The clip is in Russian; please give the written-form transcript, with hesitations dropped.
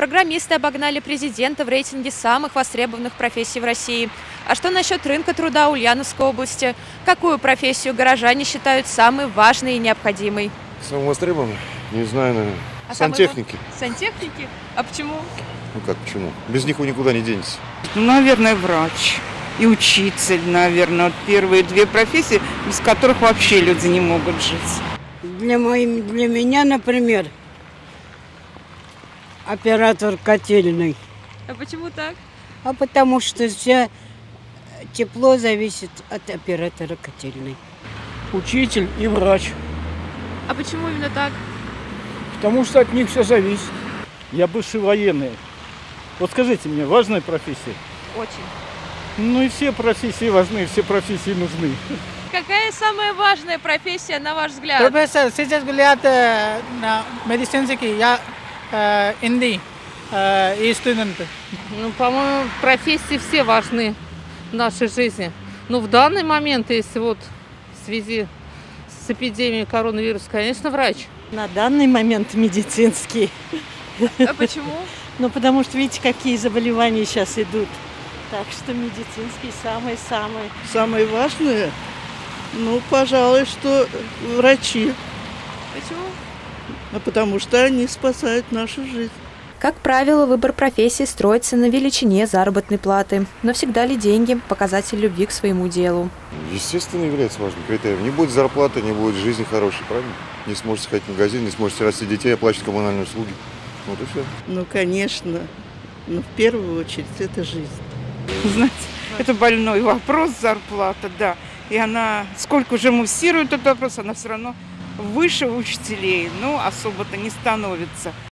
Программисты обогнали президента в рейтинге самых востребованных профессий в России. А что насчет рынка труда Ульяновской области? Какую профессию горожане считают самой важной и необходимой? Самый востребованный? Не знаю, наверное. Сантехники. Сантехники? А почему? Ну как почему? Без них вы никуда не денетесь. Ну, наверное, врач и учитель, наверное. Вот первые две профессии, без которых вообще люди не могут жить. Для меня, например, оператор котельный. А почему так? А потому что все тепло зависит от оператора котельной. Учитель и врач. А почему именно так? Потому что от них все зависит. Я бывший военный. Вот скажите мне, важная профессия? Очень. Ну и все профессии важны, все профессии нужны. Какая самая важная профессия, на ваш взгляд? Профессор, сейчас говорят на медицинский, я инди и студенты. Ну, по-моему, профессии все важны в нашей жизни. Но в данный момент, если вот в связи с эпидемией коронавируса, конечно, врач. На данный момент медицинский. А почему? Ну, потому что видите, какие заболевания сейчас идут. Так что медицинский самый-самый. Самое важное, ну, пожалуй, что врачи. Почему? Потому что они спасают нашу жизнь. Как правило, выбор профессии строится на величине заработной платы. Но всегда ли деньги – показатель любви к своему делу? Естественно, является важным критерием. Не будет зарплаты, не будет жизни хорошей, правильно? Не сможете ходить в магазин, не сможете растить детей, оплачивать коммунальные услуги. Вот и все. Ну, конечно, но в первую очередь это жизнь. Знаете, это больной вопрос, зарплата, да. И она, сколько уже муссирует этот вопрос, она все равно выше учителей, но особо-то не становится.